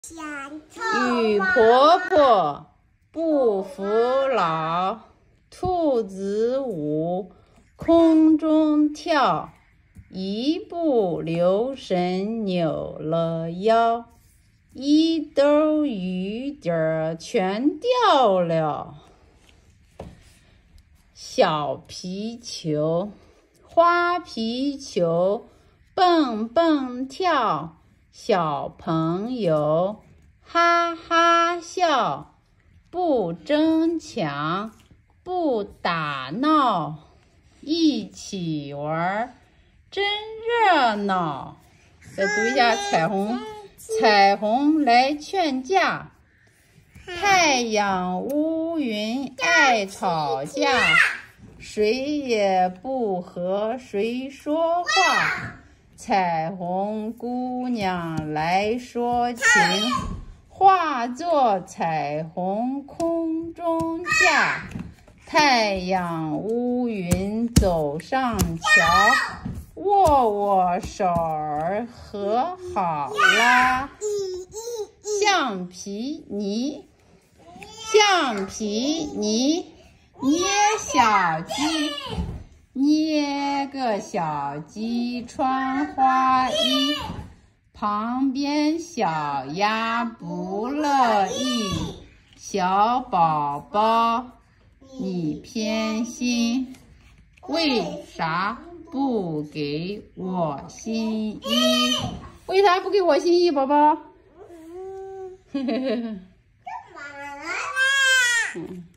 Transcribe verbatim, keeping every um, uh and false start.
雨婆婆不服老，兔子舞空中跳，一不留神扭了腰，一兜雨点儿全掉了。小皮球，花皮球，蹦蹦跳，小朋友哈哈笑，不争抢，不打闹，一起玩，真热闹。再读一下彩虹，彩虹来劝架，太阳乌云爱吵架，谁也不和谁说话。彩虹姑娘来说情，化作彩虹空中架，太阳乌云走上桥，握握手儿和好啦。橡皮泥，橡皮泥，捏小鸡，捏个小鸡穿花衣，旁边小鸭不乐意，小宝宝你偏心，为啥不给我新衣？为啥不给我新衣，宝宝？嘿嘿嘿嘿。嗯。